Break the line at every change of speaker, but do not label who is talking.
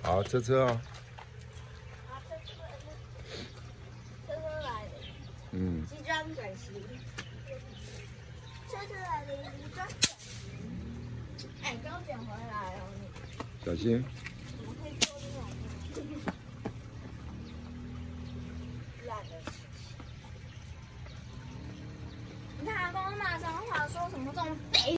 好，车车哦。
好，车车来了。
嗯。
即将转型。车车来了，即将转型。哎，刚捡回来哦。
小心。
怎么可以做这种烂的事情？你看，阿公骂脏话，说什么这种